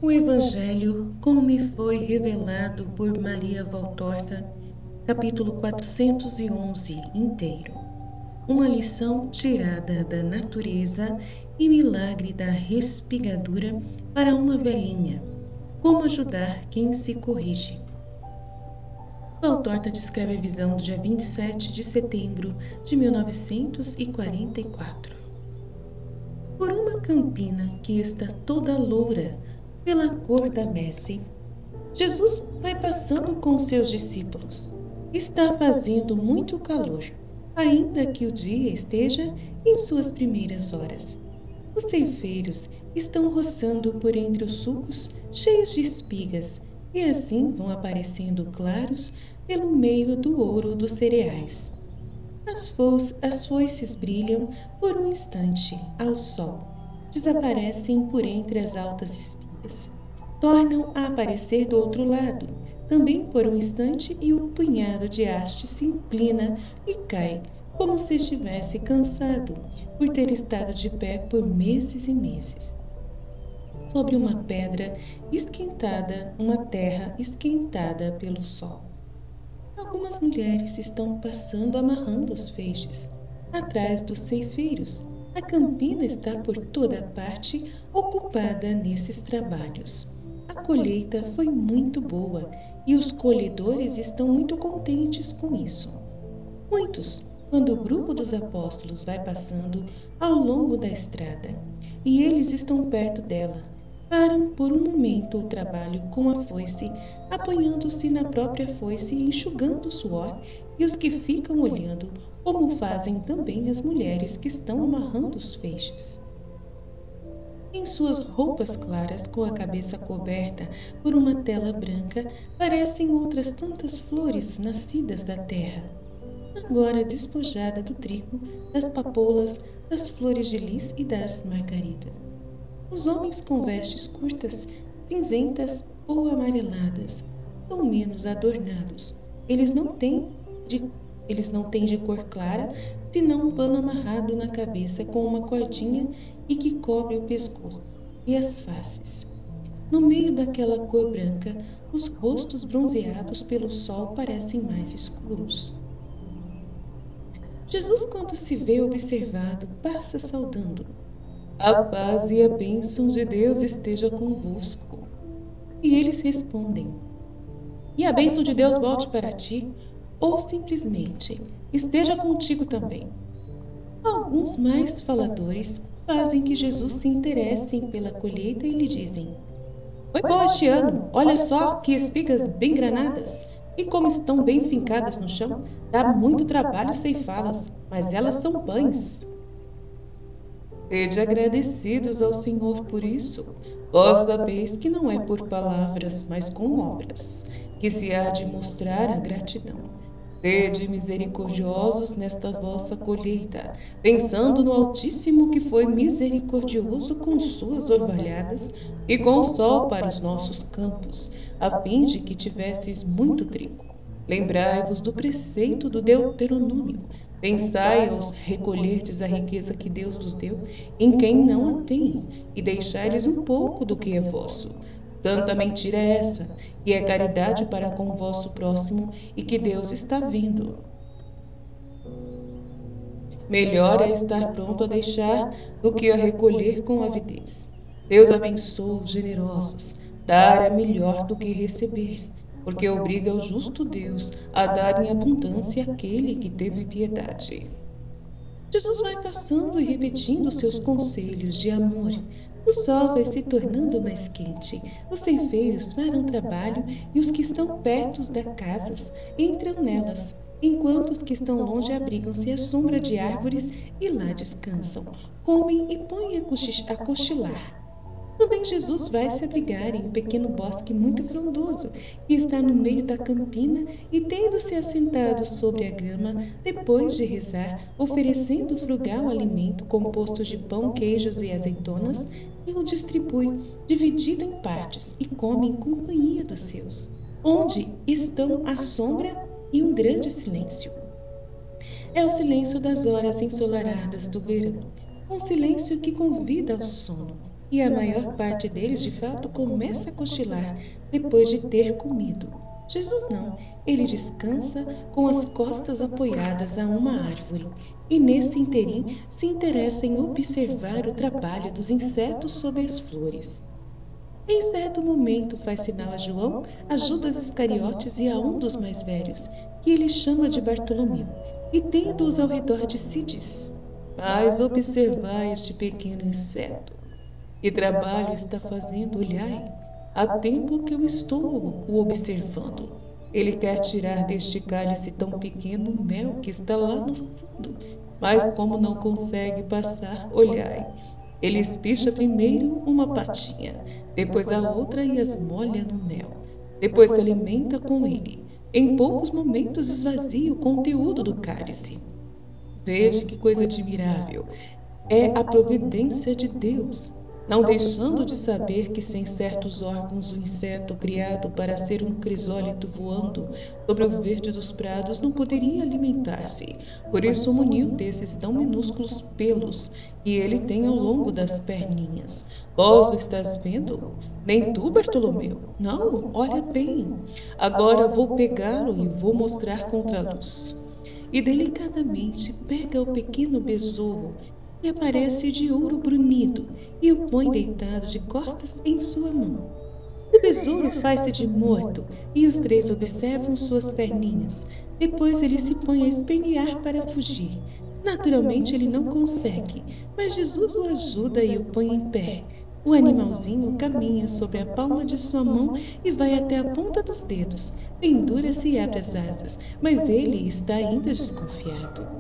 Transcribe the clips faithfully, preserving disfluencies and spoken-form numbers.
O Evangelho, como me foi revelado por Maria Valtorta, capítulo quatrocentos e onze inteiro. Uma lição tirada da natureza e milagre da respigadura para uma velhinha. Como ajudar quem se corrige. Valtorta descreve a visão do dia vinte e sete de setembro de mil novecentos e quarenta e quatro. Por uma campina que está toda loura pela cor da messe, Jesus vai passando com seus discípulos. Está fazendo muito calor, ainda que o dia esteja em suas primeiras horas. Os ceifeiros estão roçando por entre os sulcos cheios de espigas, e assim vão aparecendo claros pelo meio do ouro dos cereais. As, fo as foices brilham por um instante ao sol, desaparecem por entre as altas espigas, tornam a aparecer do outro lado, também por um instante, e o punhado de haste se inclina e cai, como se estivesse cansado por ter estado de pé por meses e meses. Sobre uma pedra esquentada, uma terra esquentada pelo sol. Algumas mulheres estão passando amarrando os feixes. Atrás dos ceifeiros, a campina está por toda parte ocupada nesses trabalhos. A colheita foi muito boa e os colhedores estão muito contentes com isso. Muitos, quando o grupo dos apóstolos vai passando ao longo da estrada e eles estão perto dela, param por um momento o trabalho com a foice, apoiando-se na própria foice e enxugando o suor, e os que ficam olhando, como fazem também as mulheres que estão amarrando os feixes. Em suas roupas claras, com a cabeça coberta por uma tela branca, parecem outras tantas flores nascidas da terra, agora despojada do trigo, das papoulas, das flores de lis e das margaridas. Os homens com vestes curtas, cinzentas ou amareladas, são menos adornados. Eles não têm de, eles não têm de cor clara, senão um pano amarrado na cabeça com uma cordinha e que cobre o pescoço e as faces. No meio daquela cor branca, os rostos bronzeados pelo sol parecem mais escuros. Jesus, quando se vê observado, passa saudando. A paz e a bênção de Deus esteja convosco. E eles respondem: e a bênção de Deus volte para ti, ou simplesmente esteja contigo também. Alguns mais faladores fazem que Jesus se interesse pela colheita e lhe dizem: foi bom este ano, olha só que espigas bem granadas, e como estão bem fincadas no chão, dá muito trabalho ceifá-las, mas elas são pães. Sede agradecidos ao Senhor por isso. Vós sabeis que não é por palavras, mas com obras, que se há de mostrar a gratidão. Sede misericordiosos nesta vossa colheita, pensando no Altíssimo que foi misericordioso com suas orvalhadas e com o sol para os nossos campos, a fim de que tivesseis muito trigo. Lembrai-vos do preceito do Deuteronômio. Pensai aos recolherdes a riqueza que Deus vos deu, em quem não a tem, e deixai-lhes um pouco do que é vosso. Santa mentira é essa, e é caridade para com o vosso próximo, e que Deus está vendo. Melhor é estar pronto a deixar do que a recolher com avidez. Deus abençoa os generosos, dar é melhor do que receber, porque obriga o justo Deus a dar em abundância àquele que teve piedade. Jesus vai passando e repetindo seus conselhos de amor. O sol vai se tornando mais quente, os ceifeiros param o trabalho e os que estão perto das casas entram nelas, enquanto os que estão longe abrigam-se à sombra de árvores e lá descansam, comem e põem a cochilar. Também Jesus vai se abrigar em um pequeno bosque muito frondoso, que está no meio da campina, e tendo-se assentado sobre a grama, depois de rezar, oferecendo frugal alimento composto de pão, queijos e azeitonas, ele o distribui, dividido em partes, e come em companhia dos seus, onde estão a sombra e um grande silêncio. É o silêncio das horas ensolaradas do verão, um silêncio que convida ao sono, e a maior parte deles, de fato, começa a cochilar depois de ter comido. Jesus não, ele descansa com as costas apoiadas a uma árvore e, nesse interim, se interessa em observar o trabalho dos insetos sobre as flores. Em certo momento faz sinal a João, a Judas Iscariotes e a um dos mais velhos, que ele chama de Bartolomeu, e tendo-os ao redor de si diz: Mas observai este pequeno inseto. Que trabalho está fazendo, olhai? Há tempo que eu estou o observando. Ele quer tirar deste cálice tão pequeno o mel que está lá no fundo, mas como não consegue passar, olhai. Ele espicha primeiro uma patinha, depois a outra e as molha no mel. Depois se alimenta com ele. Em poucos momentos esvazia o conteúdo do cálice. Veja que coisa admirável. É a providência de Deus. Não deixando de saber que sem certos órgãos o inseto criado para ser um crisólito voando sobre o verde dos prados não poderia alimentar-se. Por isso muniu desses tão minúsculos pelos que ele tem ao longo das perninhas. Vós o estás vendo? Nem tu, Bartolomeu? Não, olha bem. Agora vou pegá-lo e vou mostrar contra a luz. E delicadamente pega o pequeno besouro e aparece de ouro brunido e o põe deitado de costas em sua mão. O besouro faz-se de morto e os três observam suas perninhas. Depois ele se põe a espernear para fugir. Naturalmente ele não consegue, mas Jesus o ajuda e o põe em pé. O animalzinho caminha sobre a palma de sua mão e vai até a ponta dos dedos. Pendura-se e abre as asas, mas ele está ainda desconfiado.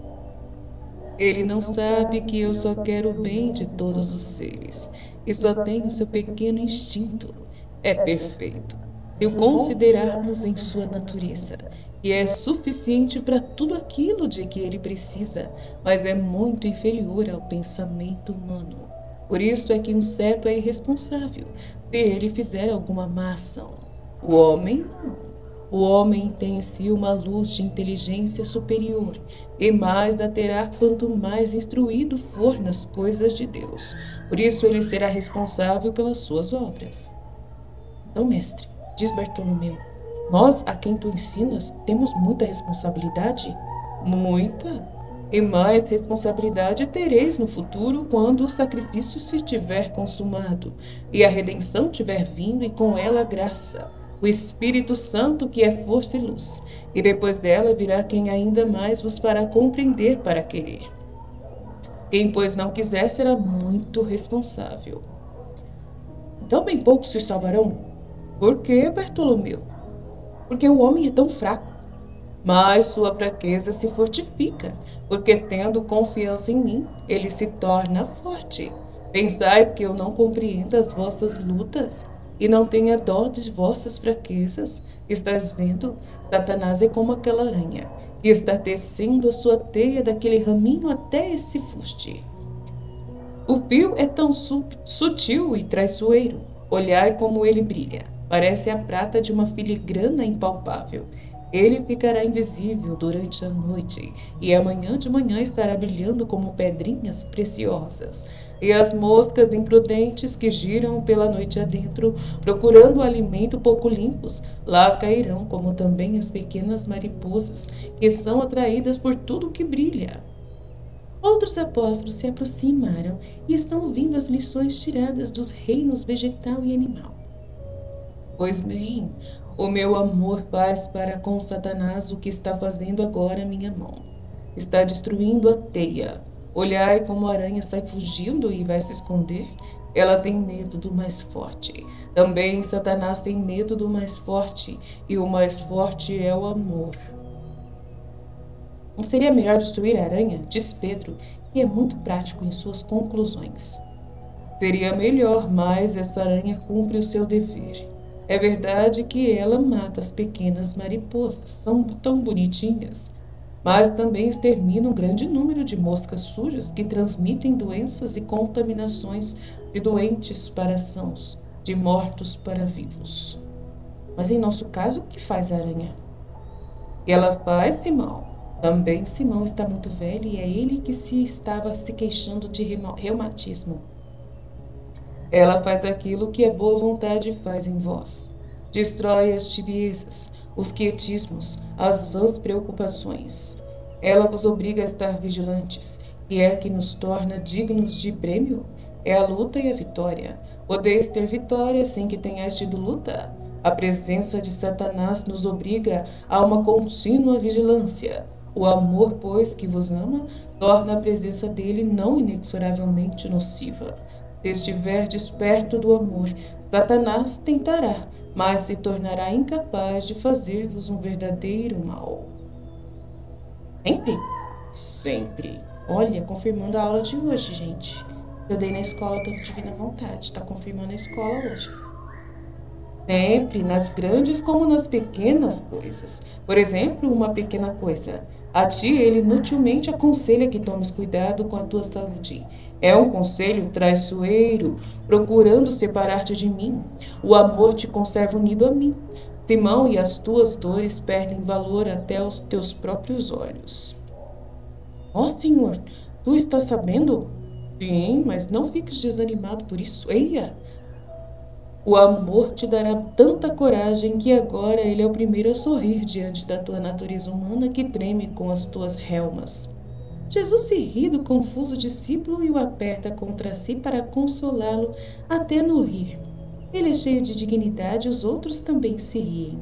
Ele não sabe que eu só quero o bem de todos os seres e só tenho seu pequeno instinto. É perfeito, se o considerarmos em sua natureza, e é suficiente para tudo aquilo de que ele precisa, mas é muito inferior ao pensamento humano. Por isso é que um certo é irresponsável se ele fizer alguma má ação. O homem não. O homem tem em si uma luz de inteligência superior, e mais a terá quanto mais instruído for nas coisas de Deus. Por isso ele será responsável pelas suas obras. Então, mestre, diz Bartolomeu, nós a quem tu ensinas temos muita responsabilidade? Muita. E mais responsabilidade tereis no futuro quando o sacrifício se tiver consumado, e a redenção tiver vindo e com ela a graça. O Espírito Santo, que é força e luz, e depois dela virá quem ainda mais vos fará compreender para querer. Quem, pois, não quiser, será muito responsável. Então, bem poucos se salvarão? Por que, Bartolomeu? Porque o homem é tão fraco. Mas sua fraqueza se fortifica, porque, tendo confiança em mim, ele se torna forte. Pensais que eu não compreendo as vossas lutas? E não tenha dó de vossas fraquezas? Estás vendo? Satanás é como aquela aranha, que está tecendo a sua teia daquele raminho até esse fuste. O fio é tão su sutil e traiçoeiro. Olhai como ele brilha. Parece a prata de uma filigrana impalpável. Ele ficará invisível durante a noite, e amanhã de manhã estará brilhando como pedrinhas preciosas. E as moscas imprudentes que giram pela noite adentro, procurando alimento pouco limpos, lá cairão, como também as pequenas mariposas, que são atraídas por tudo que brilha. Outros apóstolos se aproximaram e estão ouvindo as lições tiradas dos reinos vegetal e animal. Pois bem, o meu amor faz para com Satanás o que está fazendo agora minha mão. Está destruindo a teia. Olhai como a aranha sai fugindo e vai se esconder. Ela tem medo do mais forte. Também Satanás tem medo do mais forte, e o mais forte é o amor. Não seria melhor destruir a aranha? Diz Pedro, que é muito prático em suas conclusões. Seria melhor, mas essa aranha cumpre o seu dever. É verdade que ela mata as pequenas mariposas, são tão bonitinhas, mas também extermina um grande número de moscas sujas que transmitem doenças e contaminações de doentes para sãos, de mortos para vivos. Mas em nosso caso, o que faz a aranha? E ela faz, Simão. Também Simão está muito velho e é ele que se estava se queixando de reumatismo. Ela faz aquilo que a boa vontade faz em vós. Destrói as tibiezas, os quietismos, as vãs preocupações. Ela vos obriga a estar vigilantes, e é que nos torna dignos de prêmio. É a luta e a vitória. Podeis ter vitória sem que tenhais tido luta. A presença de Satanás nos obriga a uma contínua vigilância. O amor, pois, que vos ama, torna a presença dele não inexoravelmente nociva. Se estiverdes perto do amor, Satanás tentará, mas se tornará incapaz de fazer-vos um verdadeiro mal. Sempre? Sempre. Olha, confirmando a aula de hoje, gente. Eu dei na escola da Divina Vontade. Tá confirmando a escola hoje. Sempre, nas grandes como nas pequenas coisas. Por exemplo, uma pequena coisa. A ti ele inutilmente aconselha que tomes cuidado com a tua saúde. É um conselho traiçoeiro, procurando separar-te de mim. O amor te conserva unido a mim. Simão, e as tuas dores perdem valor até aos teus próprios olhos. Ó, Senhor, tu estás sabendo? Sim, mas não fiques desanimado por isso. Eia! O amor te dará tanta coragem que agora ele é o primeiro a sorrir diante da tua natureza humana que treme com as tuas relmas. Jesus se ri do confuso discípulo e o aperta contra si para consolá-lo até no rir. Ele é cheio de dignidade, os outros também se riem.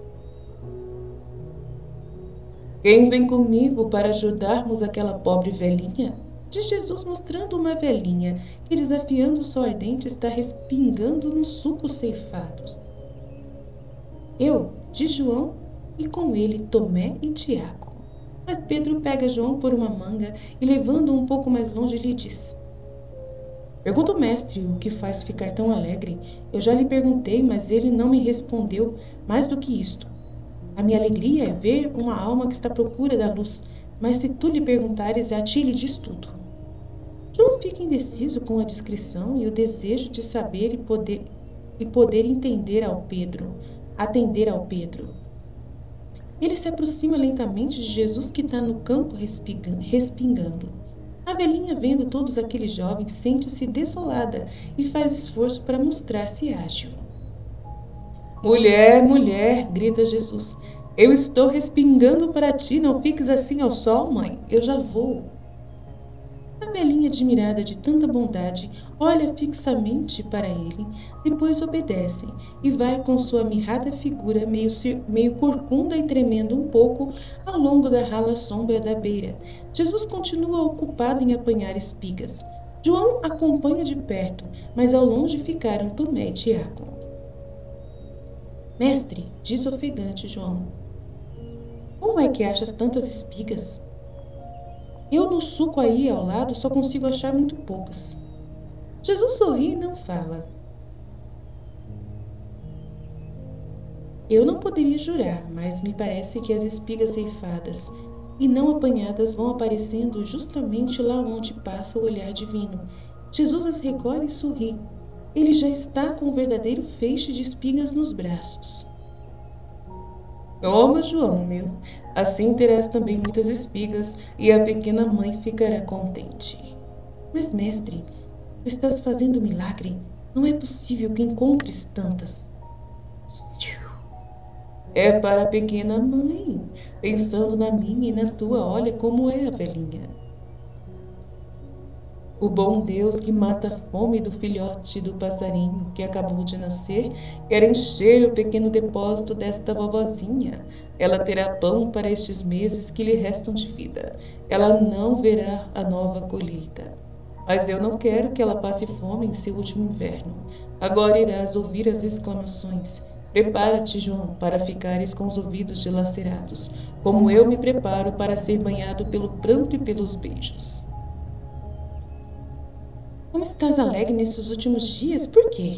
Quem vem comigo para ajudarmos aquela pobre velhinha? Diz Jesus, mostrando uma velhinha que, desafiando o sol ardente, está respingando nos sucos ceifados. Eu, diz João, e com ele Tomé e Tiago. Mas Pedro pega João por uma manga e, levando-o um pouco mais longe, lhe diz: Pergunta o mestre o que faz ficar tão alegre. Eu já lhe perguntei, mas ele não me respondeu mais do que isto. A minha alegria é ver uma alma que está à procura da luz, mas se tu lhe perguntares, a ti lhe diz tudo. João fica indeciso com a descrição e o desejo de saber e poder, e poder entender ao Pedro, atender ao Pedro. Ele se aproxima lentamente de Jesus que está no campo respingando. A velhinha, vendo todos aqueles jovens, sente-se desolada e faz esforço para mostrar-se ágil. Mulher, mulher, grita Jesus, eu estou respingando para ti, não fiques assim ao sol, mãe, eu já vou. A velhinha, admirada de tanta bondade, olha fixamente para ele, depois obedece e vai com sua mirrada figura meio, meio corcunda e tremendo um pouco ao longo da rala sombra da beira. Jesus continua ocupado em apanhar espigas. João acompanha de perto, mas ao longe ficaram Tomé e Tiago. Mestre, diz ofegante João, como é que achas tantas espigas? Eu no suco aí ao lado só consigo achar muito poucas. Jesus sorri e não fala. Eu não poderia jurar, mas me parece que as espigas ceifadas e não apanhadas vão aparecendo justamente lá onde passa o olhar divino. Jesus as recolhe e sorri. Ele já está com o verdadeiro feixe de espigas nos braços. Toma, João, meu, assim terás também muitas espigas e a pequena mãe ficará contente. Mas, mestre, tu estás fazendo um milagre? Não é possível que encontres tantas. É para a pequena mãe, pensando na minha e na tua, olha como é a velhinha. O bom Deus que mata a fome do filhote do passarinho que acabou de nascer quer encher o pequeno depósito desta vovozinha. Ela terá pão para estes meses que lhe restam de vida. Ela não verá a nova colheita. Mas eu não quero que ela passe fome em seu último inverno. Agora irás ouvir as exclamações. Prepara-te, João, para ficares com os ouvidos dilacerados, como eu me preparo para ser banhado pelo pranto e pelos beijos. Como estás alegre nesses últimos dias? Por quê?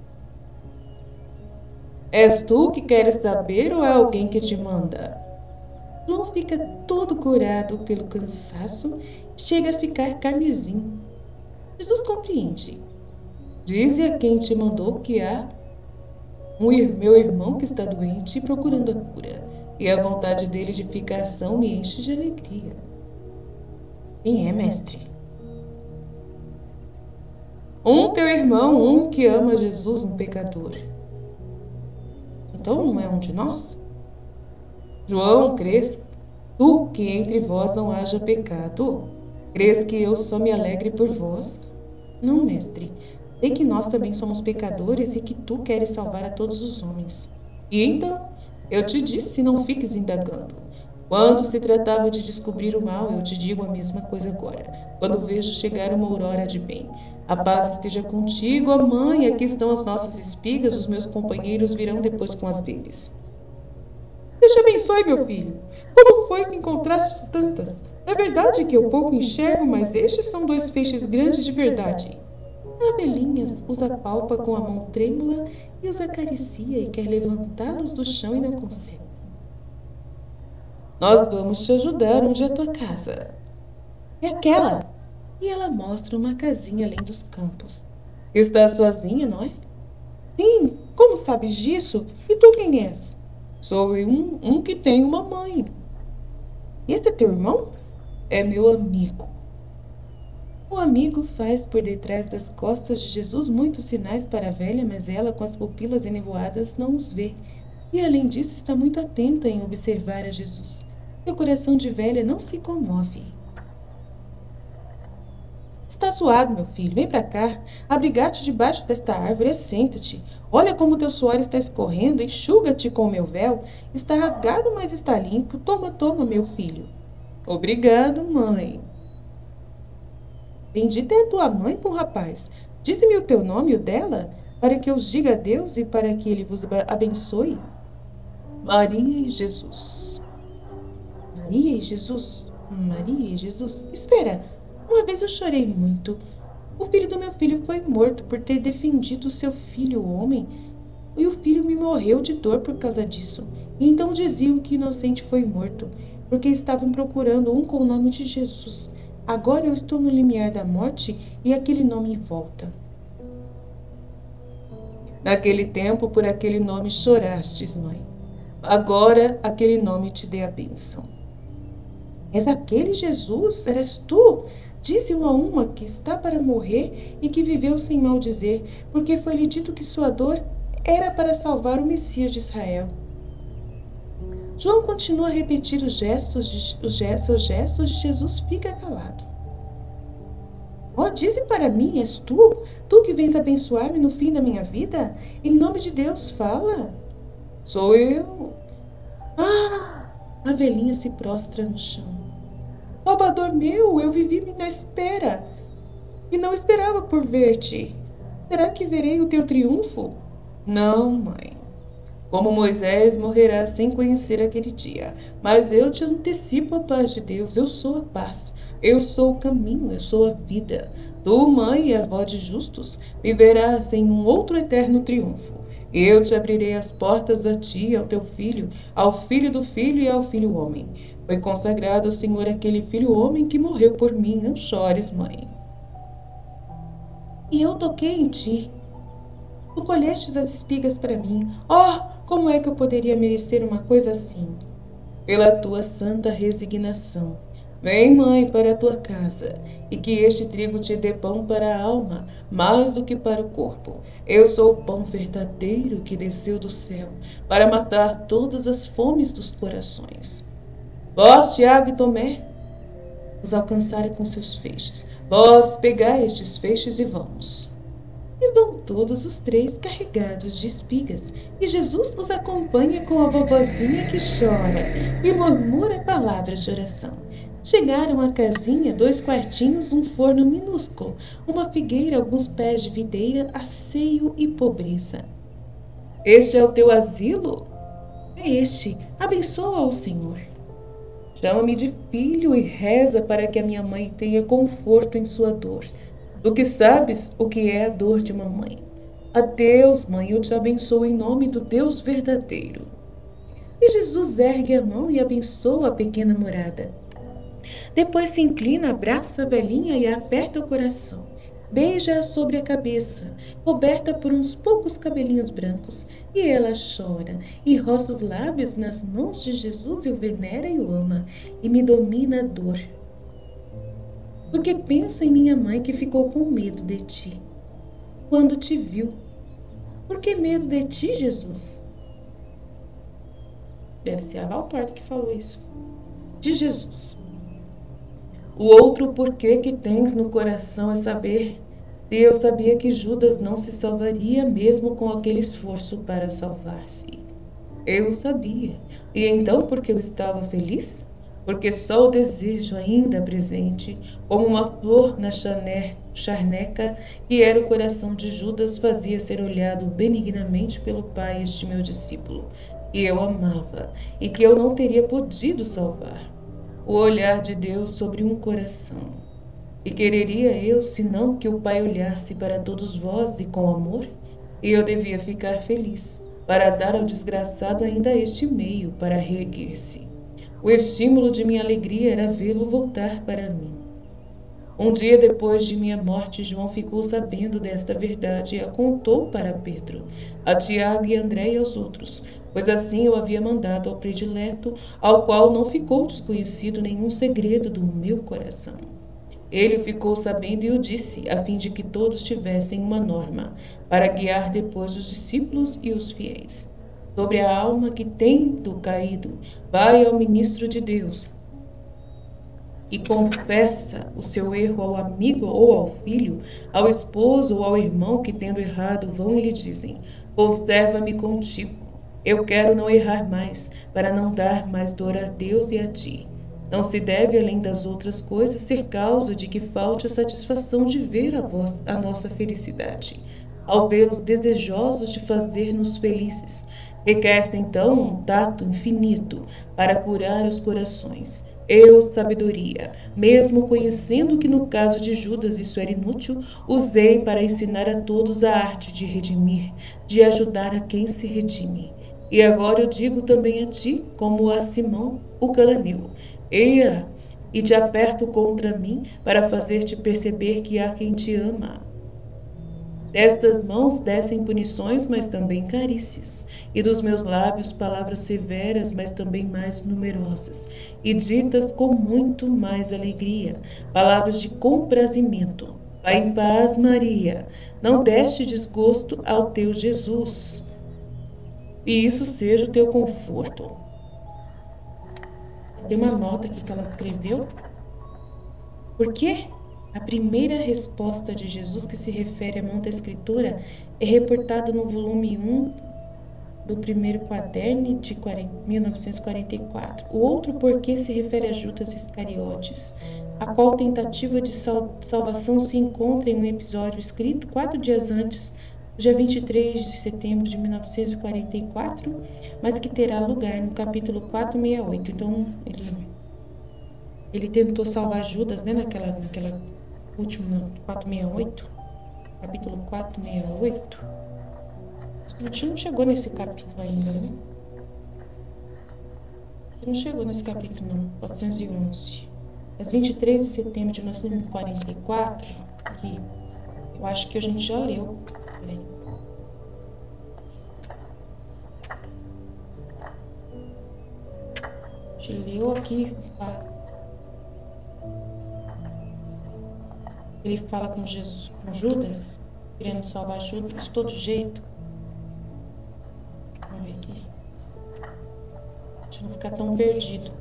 És tu que queres saber ou é alguém que te manda? João fica todo corado pelo cansaço e chega a ficar carmesim. Jesus compreende. Dize a quem te mandou que há um meu irmão que está doente e procurando a cura, e a vontade dele de ficar são me enche de alegria. Quem é, mestre? Um teu irmão, um que ama Jesus, um pecador. Então não é um de nós? João, crês tu que entre vós não haja pecado? Crês que eu só me alegre por vós? Não, mestre. Sei que nós também somos pecadores e que tu queres salvar a todos os homens. E então, eu te disse, não fiques indagando. Quando se tratava de descobrir o mal, eu te digo a mesma coisa agora. Quando vejo chegar uma aurora de bem. A paz esteja contigo, ó mãe, aqui estão as nossas espigas, os meus companheiros virão depois com as deles. Deus te abençoe, meu filho. Como foi que encontrastes tantas? É verdade que eu pouco enxergo, mas estes são dois feixes grandes de verdade. A velhinha os apalpa com a mão trêmula e os acaricia e quer levantá-los do chão e não consegue. Nós vamos te ajudar. Onde é a tua casa? É aquela. E ela mostra uma casinha além dos campos. Está sozinha, não é? Sim, como sabes disso? E tu quem és? Sou eu um, um que tem uma mãe. Esse é teu irmão? É meu amigo. O amigo faz por detrás das costas de Jesus muitos sinais para a velha, mas ela, com as pupilas enevoadas, não os vê. E, além disso, está muito atenta em observar a Jesus. Seu coração de velha não se comove. Está suado, meu filho. Vem para cá. Abrigar-te debaixo desta árvore e senta-te. Olha como teu suor está escorrendo. Enxuga-te com o meu véu. Está rasgado, mas está limpo. Toma, toma, meu filho. Obrigado, mãe. Bendita é tua mãe, bom rapaz. Dize-me o teu nome e o dela, para que eu os diga a Deus e para que ele vos abençoe. Maria e Jesus. Maria e Jesus. Maria e Jesus. Espera. Uma vez eu chorei muito. O filho do meu filho foi morto por ter defendido o seu filho, o homem, e o filho me morreu de dor por causa disso. E então diziam que o inocente foi morto, porque estavam procurando um com o nome de Jesus. Agora eu estou no limiar da morte e aquele nome volta. Naquele tempo, por aquele nome chorastes, mãe. Agora aquele nome te dê a bênção. És aquele Jesus? Eres tu? Disse uma a uma que está para morrer e que viveu sem maldizer, porque foi-lhe dito que sua dor era para salvar o Messias de Israel. João continua a repetir os gestos de, os gestos, os gestos de Jesus, fica calado. Ó, oh, dize para mim, és tu? Tu que vens abençoar-me no fim da minha vida? Em nome de Deus, fala. Sou eu. Ah! A velhinha se prostra no chão. Salvador meu, eu vivi na espera e não esperava por ver-te. Será que verei o teu triunfo? Não, mãe. Como Moisés morrerá sem conhecer aquele dia. Mas eu te antecipo a paz de Deus. Eu sou a paz. Eu sou o caminho. Eu sou a vida. Tu, mãe e avó de justos, viverás em um outro eterno triunfo. Eu te abrirei as portas a ti e ao teu filho, ao filho do filho e ao filho homem. Foi consagrado ao Senhor aquele filho homem que morreu por mim. Não chores, mãe. E eu toquei em ti. Tu colhestes as espigas para mim. Oh, como é que eu poderia merecer uma coisa assim? Pela tua santa resignação. Vem, mãe, para a tua casa, e que este trigo te dê pão para a alma, mais do que para o corpo. Eu sou o pão verdadeiro que desceu do céu, para matar todas as fomes dos corações. Vós, Tiago e Tomé, os alcançaram com seus feixes. Vós, pegai estes feixes e vamos. E vão todos os três carregados de espigas, e Jesus os acompanha com a vovozinha que chora e murmura palavras de oração. Chegaram à casinha, dois quartinhos, um forno minúsculo, uma figueira, alguns pés de videira, asseio e pobreza. Este é o teu asilo? É este. Abençoa-o, Senhor. Chama-me de filho e reza para que a minha mãe tenha conforto em sua dor. Tu que sabes o que é a dor de uma mãe. Adeus, mãe, eu te abençoo em nome do Deus verdadeiro. E Jesus ergue a mão e abençoa a pequena morada. Depois se inclina, abraça a velhinha e a aperta o coração. Beija-a sobre a cabeça, coberta por uns poucos cabelinhos brancos, e ela chora, e roça os lábios nas mãos de Jesus e o venera e o ama, e me domina a dor. Porque penso em minha mãe que ficou com medo de ti. quando te viu. Por que medo de ti, Jesus? Deve ser a Valtorta que falou isso. De Jesus. O outro porquê que tens no coração é saber se eu sabia que Judas não se salvaria mesmo com aquele esforço para salvar-se. Eu sabia. E então por que eu estava feliz? Porque só o desejo ainda presente, como uma flor na charneca, que era o coração de Judas, fazia ser olhado benignamente pelo Pai este meu discípulo, que eu amava e que eu não teria podido salvar. O olhar de Deus sobre um coração. E quereria eu, senão que o Pai olhasse para todos vós e com amor? E eu devia ficar feliz, para dar ao desgraçado ainda este meio para reerguer-se. O estímulo de minha alegria era vê-lo voltar para mim. Um dia depois de minha morte, João ficou sabendo desta verdade e a contou para Pedro, a Tiago e André e aos outros, pois assim eu havia mandado ao predileto, ao qual não ficou desconhecido nenhum segredo do meu coração. Ele ficou sabendo e o disse, a fim de que todos tivessem uma norma, para guiar depois os discípulos e os fiéis. Sobre a alma que, tendo caído, vai ao ministro de Deus e confessa o seu erro ao amigo ou ao filho, ao esposo ou ao irmão que, tendo errado, vão e lhe dizem: conserva-me contigo. Eu quero não errar mais, para não dar mais dor a Deus e a ti. Não se deve, além das outras coisas, ser causa de que falte a satisfação de ver a, vós, a nossa felicidade, ao vê-los desejosos de fazer-nos felizes. Requer-se então um tato infinito para curar os corações. Eu, sabedoria, mesmo conhecendo que no caso de Judas isso era inútil, usei para ensinar a todos a arte de redimir, de ajudar a quem se redime. E agora eu digo também a ti, como a Simão, o cananeu: eia, e te aperto contra mim para fazer-te perceber que há quem te ama. Destas mãos descem punições, mas também carícias, e dos meus lábios palavras severas, mas também mais numerosas, e ditas com muito mais alegria, palavras de comprazimento. Vai em paz, Maria, não deste desgosto ao teu Jesus, e isso seja o teu conforto. Tem uma nota aqui que ela escreveu. Por quê? A primeira resposta de Jesus, que se refere à mão da Escritura, é reportada no volume um do primeiro quaderne de mil novecentos e quarenta e quatro. O outro porquê se refere a Judas Iscariotes, a qual tentativa de sal salvação se encontra em um episódio escrito quatro dias antes, dia vinte e três de setembro de mil novecentos e quarenta e quatro, mas que terá lugar no capítulo quatrocentos e sessenta e oito. Então, ele, ele tentou salvar Judas, né, naquela... naquela último quatrocentos e sessenta e oito, capítulo quatrocentos e sessenta e oito. A gente não chegou nesse capítulo ainda, né? Você não chegou nesse capítulo, não. quatrocentos e onze. Mas vinte e três de setembro de mil novecentos e quarenta e quatro, que eu acho que a gente já leu. Peraí. A gente leu aqui. Tá? Ele fala com Jesus, com Judas, querendo salvar Judas de todo jeito. Vamos ver aqui. Deixa eu não ficar tão perdido.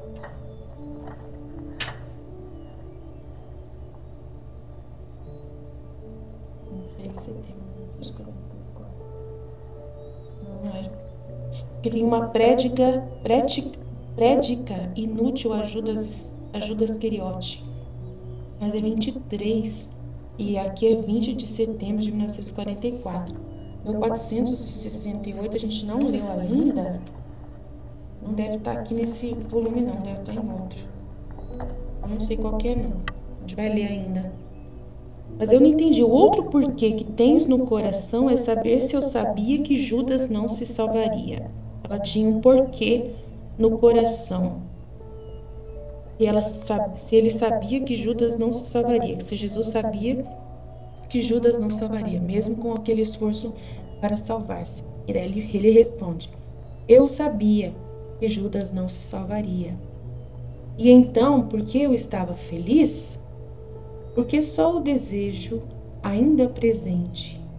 Não é. Porque tem uma prédica, prédica, prédica inútil a Judas, a Judas Iscariote. Mas é vinte e três, e aqui é vinte de setembro de mil novecentos e quarenta e quatro. No quatrocentos e sessenta e oito a gente não leu ainda. Não deve estar aqui nesse volume não, deve estar em outro. Eu não sei qual que é não, a gente vai ler ainda. Mas eu não entendi, o outro porquê que tens no coração é saber se eu sabia que Judas não se salvaria. Ela tinha um porquê no coração. Se, ela sabe, se ele sabia que Judas não se salvaria, que se Jesus sabia que Judas não salvaria, mesmo com aquele esforço para salvar-se. Ele, ele responde: eu sabia que Judas não se salvaria. E então, por que eu estava feliz? Porque só o desejo ainda presente,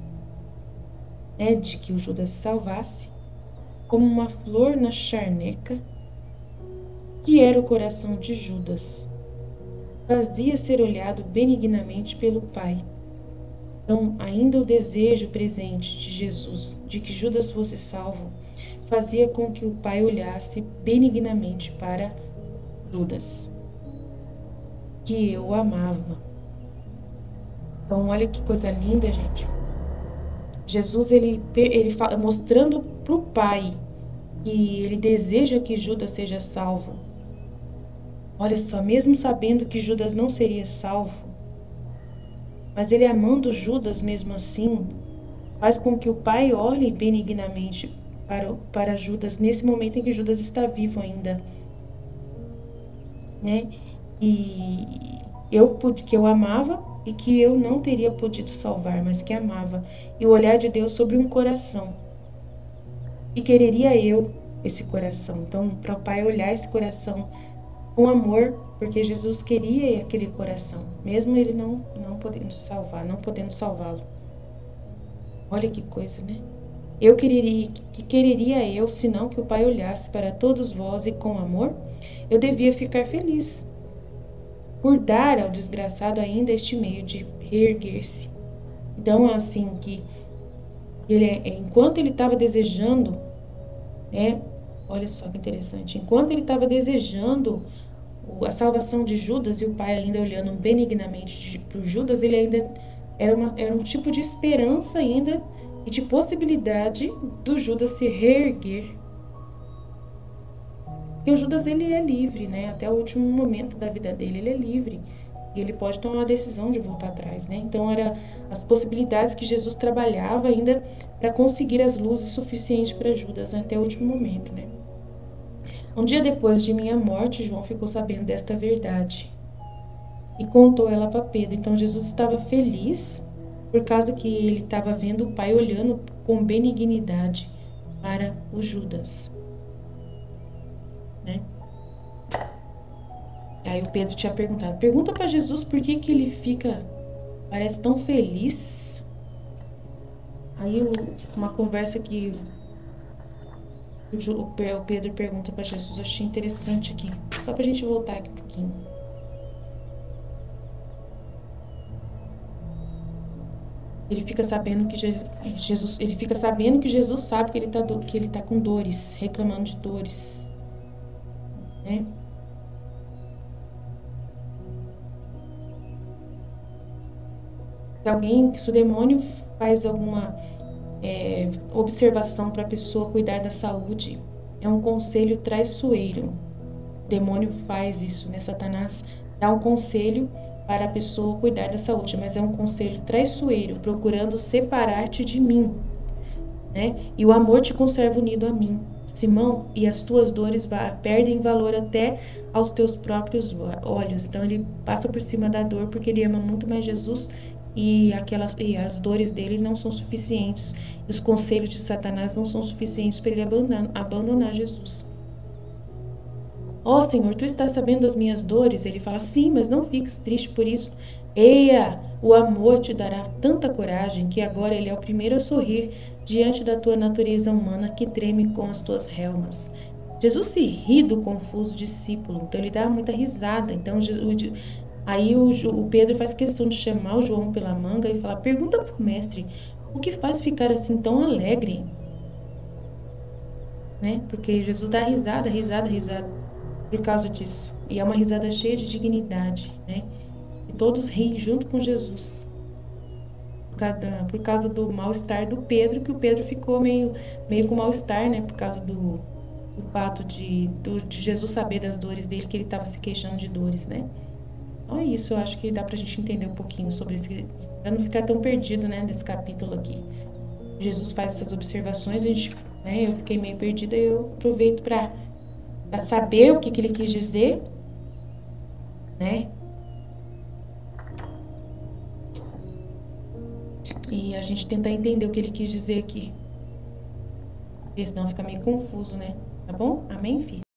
né, de que o Judas se salvasse, como uma flor na charneca, que era o coração de Judas, fazia ser olhado benignamente pelo Pai. Então, ainda o desejo presente de Jesus de que Judas fosse salvo fazia com que o Pai olhasse benignamente para Judas, que eu amava. Então, olha que coisa linda, gente. Jesus, ele, ele fala, mostrando para o Pai que ele deseja que Judas seja salvo. Olha só, mesmo sabendo que Judas não seria salvo, mas ele amando Judas mesmo assim, faz com que o Pai olhe benignamente para, para Judas, nesse momento em que Judas está vivo ainda, né? E eu, que eu amava e que eu não teria podido salvar, mas que amava. E o olhar de Deus sobre um coração. E quereria eu esse coração. Então, para o Pai olhar esse coração com amor, porque Jesus queria aquele coração, mesmo ele não, não podendo salvar, não podendo salvá-lo. Olha que coisa, né? Eu quereria, que quereria eu, senão que o Pai olhasse para todos vós e com amor, eu devia ficar feliz, por dar ao desgraçado ainda este meio de reerguer-se. Então, assim, que ele, enquanto ele estava desejando, né? Olha só que interessante, enquanto ele estava desejando a salvação de Judas e o Pai ainda olhando benignamente para o Judas, ele ainda era, uma, era um tipo de esperança ainda e de possibilidade do Judas se reerguer. Porque o Judas, ele é livre, né? Até o último momento da vida dele, ele é livre. E ele pode tomar a decisão de voltar atrás, né? Então, eram as possibilidades que Jesus trabalhava ainda para conseguir as luzes suficientes para Judas até o último momento, né? Um dia depois de minha morte, João ficou sabendo desta verdade e contou ela para Pedro. Então, Jesus estava feliz por causa que ele estava vendo o Pai olhando com benignidade para o Judas, né? Aí o Pedro tinha perguntado, pergunta para Jesus por que que ele fica, parece tão feliz. Aí uma conversa que o Pedro pergunta para Jesus, eu achei interessante aqui, só para a gente voltar aqui um pouquinho. Ele fica sabendo que Jesus, ele fica sabendo que Jesus sabe que ele tá, que ele tá com dores, reclamando de dores, né? Se alguém, se o demônio faz alguma é, observação para a pessoa cuidar da saúde, é um conselho traiçoeiro. O demônio faz isso, né? Satanás dá um conselho para a pessoa cuidar da saúde, mas é um conselho traiçoeiro, procurando separar-te de mim, né? E o amor te conserva unido a mim, Simão, e as tuas dores perdem valor até aos teus próprios olhos. Então ele passa por cima da dor porque ele ama muito mais Jesus e, aquelas, e as dores dele não são suficientes. Os conselhos de Satanás não são suficientes para ele abandonar, abandonar Jesus. Ó, Senhor, tu estás sabendo das minhas dores? Ele fala, sim, mas não fiques triste por isso. Eia, o amor te dará tanta coragem que agora ele é o primeiro a sorrir diante da tua natureza humana que treme com as tuas relmas. Jesus se ri do confuso discípulo, então ele dá muita risada. Então aí o, o Pedro faz questão de chamar o João pela manga e falar, pergunta para o mestre, o que faz ficar assim tão alegre? Né? Porque Jesus dá risada, risada, risada. Por causa disso. E é uma risada cheia de dignidade, né? E todos riem junto com Jesus. Por causa, por causa do mal-estar do Pedro, que o Pedro ficou meio, meio com mal-estar, né? Por causa do, do fato de, do, de Jesus saber das dores dele, que ele estava se queixando de dores, né? Então é isso, eu acho que dá pra gente entender um pouquinho sobre isso, pra não ficar tão perdido, né? Nesse capítulo aqui. Jesus faz essas observações, a gente, né? Eu fiquei meio perdida e eu aproveito pra para saber o que, que ele quis dizer, né? E a gente tentar entender o que ele quis dizer aqui. Porque senão fica meio confuso, né? Tá bom? Amém, filho?